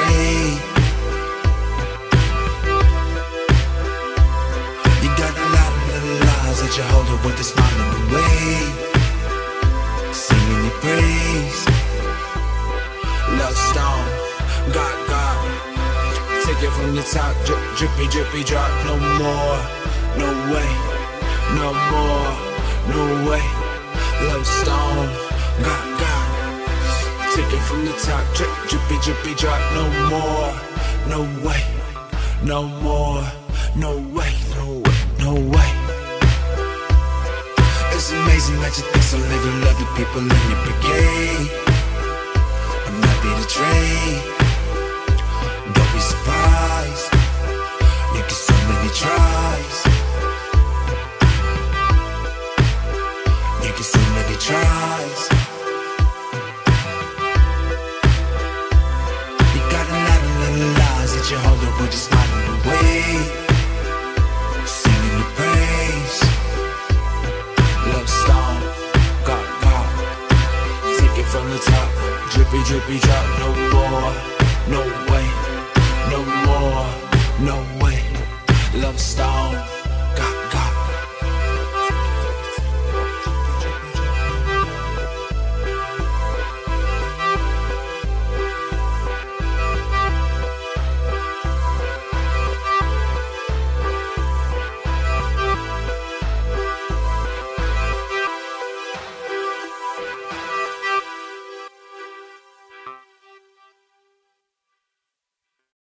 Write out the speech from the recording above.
trade. You got a lot of little lies that you hold up with a smile in the way, singing your praise. Love stone, God, take it from the top, drippy, drippy, drop. No more, no way, no more, no way. Love stone, God, take it from the top, drippy, drippy, drop. No more, no way, no more, no way, no way, no way. It's amazing that you think so little of the people in your brigade. I'm happy to trade. Don't be surprised, you get so many tries. You get so many tries. You got a lot of little lies that you hold up with a smile in the way, singing the praise. Love stone, God, take it from the top, drippy, drippy, drop. No more, no way, no more, no